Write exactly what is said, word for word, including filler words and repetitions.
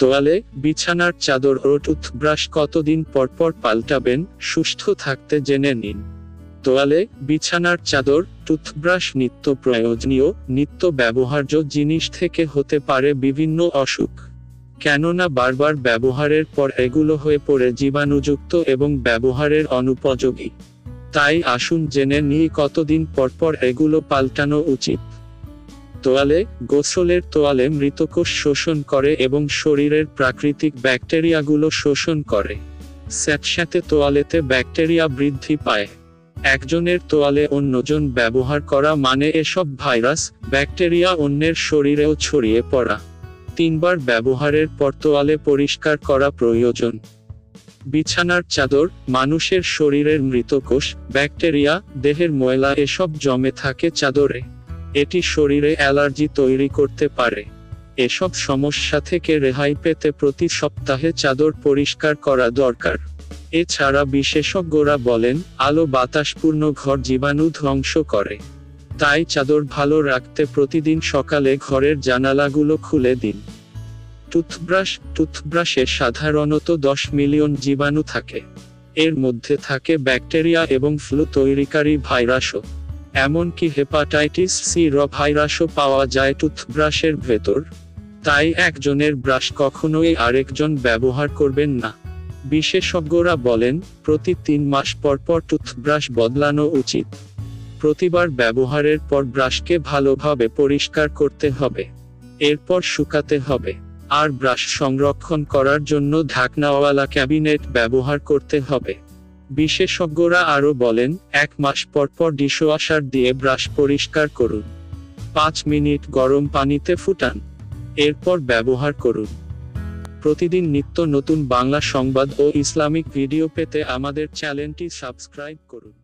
তোয়ালে, বিছানার চাদর ও টুথব্রাশ কতদিন পর পর পাল্টাবেন সুস্থ থাকতে জেনে নিন। তোয়ালে, বিছানার চাদর, টুথব্রাশ নিত্য প্রয়োজনীয়, নিত্য ব্যবহার্য জিনিস থেকে হতে পারে বিভিন্ন অসুখ। কেননা বারবার ব্যবহারের পর এগুলো হয়ে পড়ে জীবাণুযুক্ত এবং ব্যবহারের অনুপযোগী। তাই আসুন জেনে নিই কতদিন পর পর এগুলো পাল্টানো উচিত। তোয়ালে, গোসলের তোয়ালে মৃতকোষ শোষণ করে এবং শরীরের প্রাকৃতিক ব্যাকটেরিয়াগুলো শোষণ করে। স্যাঁতস্যাঁতে তোয়ালেতে ব্যাকটেরিয়া বৃদ্ধি পায়। একজনের তোয়ালে অন্যজন ব্যবহার করা মানে এসব ভাইরাস, ব্যাকটেরিয়া অন্যের শরীরেও ছড়িয়ে পড়া। তিনবার ব্যবহারের পর তোয়ালে পরিষ্কার করা প্রয়োজন। বিছানার চাদর, মানুষের শরীরের মৃতকোষ, ব্যাকটেরিয়া, দেহের ময়লা এসব জমে থাকে চাদরে। এটি শরীরে অ্যালার্জি তৈরি করতে পারে। এসব সমস্যা থেকে রেহাই পেতে প্রতি সপ্তাহে চাদর পরিষ্কার করা দরকার। এছাড়া বিশেষজ্ঞরা বলেন, আলো বাতাসপূর্ণ ঘর জীবাণু ধ্বংস করে। তাই চাদর ভালো রাখতে প্রতিদিন সকালে ঘরের জানালাগুলো খুলে দিন। টুথব্রাশ, টুথব্রাশে সাধারণত দশ মিলিয়ন জীবাণু থাকে। এর মধ্যে থাকে ব্যাকটেরিয়া এবং ফ্লু তৈরিকারী ভাইরাসও। এমনকি হেপাটাইটিস সি র ভাইরাসও পাওয়া যায় টুথব্রাশের ভেতর। তাই একজনের ব্রাশ কখনোই আরেকজন ব্যবহার করবেন না। বিশেষজ্ঞরা বলেন, প্রতি তিন মাস পর পর টুথব্রাশ বদলানো উচিত। প্রতিবার ব্যবহারের পর ব্রাশকে ভালোভাবে পরিষ্কার করতে হবে। এরপর শুকাতে হবে। আর ব্রাশ সংরক্ষণ করার জন্য ঢাকনাওয়ালা ক্যাবিনেট ব্যবহার করতে হবে। বিশেষজ্ঞরা আরও বলেন, এক মাস পর পর ডিশওয়াশার দিয়ে ব্রাশ পরিষ্কার করুন। পাঁচ মিনিট গরম পানিতে ফুটান। এরপর ব্যবহার করুন। প্রতিদিন নিত্য নতুন বাংলা সংবাদ ও ইসলামিক ভিডিও পেতে আমাদের চ্যানেলটি সাবস্ক্রাইব করুন।